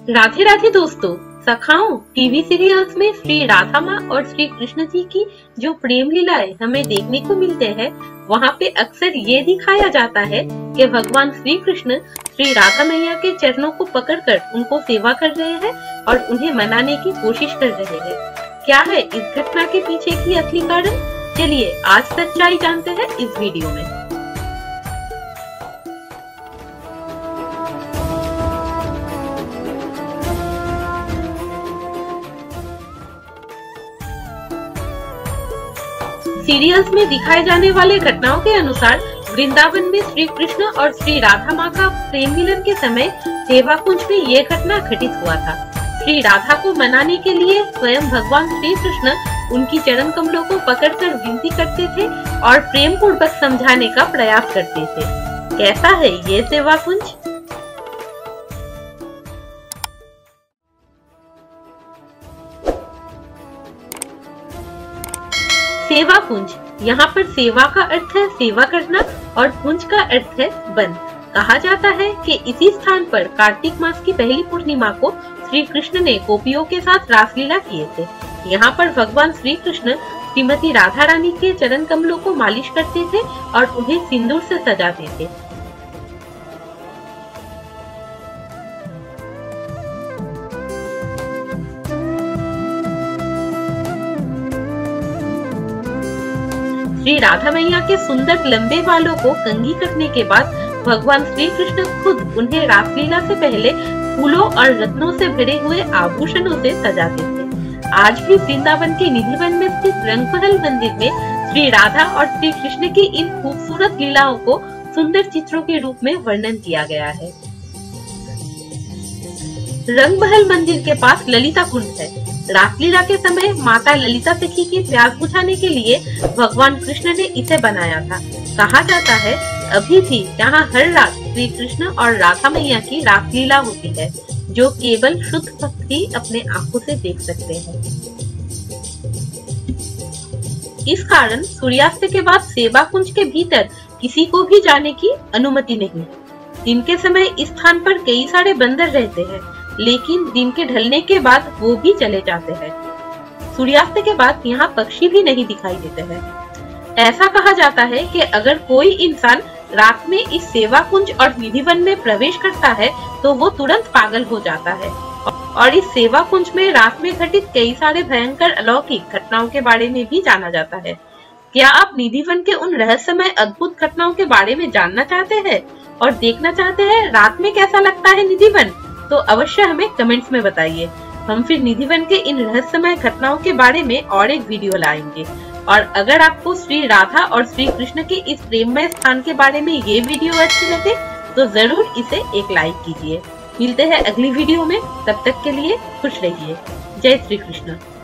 राधे राधे दोस्तों, सखाओं TV serials में श्री राधा माँ और श्री कृष्ण जी की जो प्रेम लीलाएं हमें देखने को मिलते हैं, वहाँ पे अक्सर ये दिखाया जाता है कि भगवान श्री कृष्ण श्री राधा मैया के चरणों को पकड़कर उनको सेवा कर रहे हैं और उन्हें मनाने की कोशिश कर रहे हैं। क्या है इस घटना के पीछे की असली कारण? चलिए आज सच्चाई जानते हैं इस वीडियो में। सीरियल्स में दिखाए जाने वाले घटनाओं के अनुसार वृंदावन में श्री कृष्ण और श्री राधा माँ का प्रेम मिलन के समय सेवा कुंज में ये घटना घटित हुआ था। श्री राधा को मनाने के लिए स्वयं भगवान श्री कृष्ण उनकी चरण कमलों को पकड़कर विनती करते थे और प्रेम पूर्वक समझाने का प्रयास करते थे। कैसा है ये सेवा कुंज? सेवा कुंज, यहाँ पर सेवा का अर्थ है सेवा करना और कुंज का अर्थ है वन। कहा जाता है कि इसी स्थान पर कार्तिक मास की पहली पूर्णिमा को श्री कृष्ण ने गोपियों के साथ रासलीला किए थे। यहाँ पर भगवान श्री कृष्ण श्रीमती राधा रानी के चरण कमलों को मालिश करते थे और उन्हें सिंदूर से सजाते थे। श्री राधा मैया के सुंदर लंबे बालों को कंघी करने के बाद भगवान श्री कृष्ण खुद उन्हें रासलीला से पहले फूलों और रत्नों से भरे हुए आभूषणों से सजाते थे। आज भी वृंदावन के निधिवन में स्थित रंगमहल मंदिर में श्री राधा और श्री कृष्ण की इन खूबसूरत लीलाओं को सुंदर चित्रों के रूप में वर्णन किया गया है। रंगमहल मंदिर के पास ललिता कुंड है। रासलीला के समय माता ललिता सखी की प्यास बुझाने के लिए भगवान कृष्ण ने इसे बनाया था। कहा जाता है अभी भी यहाँ हर रात श्री कृष्ण और राधा मैया की रासलीला होती है, जो केवल शुद्ध भक्त ही अपने आंखों से देख सकते हैं। इस कारण सूर्यास्त के बाद सेवा कुंज के भीतर किसी को भी जाने की अनुमति नहीं है। दिन के समय इस स्थान पर कई सारे बंदर रहते हैं, लेकिन दिन के ढलने के बाद वो भी चले जाते हैं। सूर्यास्त के बाद यहाँ पक्षी भी नहीं दिखाई देते हैं। ऐसा कहा जाता है कि अगर कोई इंसान रात में इस सेवा कुंज और निधिवन में प्रवेश करता है तो वो तुरंत पागल हो जाता है। और इस सेवा कुंज में रात में घटित कई सारे भयंकर अलौकिक घटनाओं के बारे में भी जाना जाता है। क्या आप निधिवन के उन रहस्यमय अद्भुत घटनाओं के बारे में जानना चाहते हैं और देखना चाहते हैं रात में कैसा लगता है निधिवन? तो अवश्य हमें कमेंट्स में बताइए। हम फिर निधिवन के इन रहस्यमय घटनाओं के बारे में और एक वीडियो लाएंगे। और अगर आपको श्री राधा और श्री कृष्ण के इस प्रेममय स्थान के बारे में ये वीडियो अच्छी लगे तो जरूर इसे एक लाइक कीजिए। मिलते हैं अगली वीडियो में, तब तक के लिए खुश रहिए। जय श्री कृष्ण।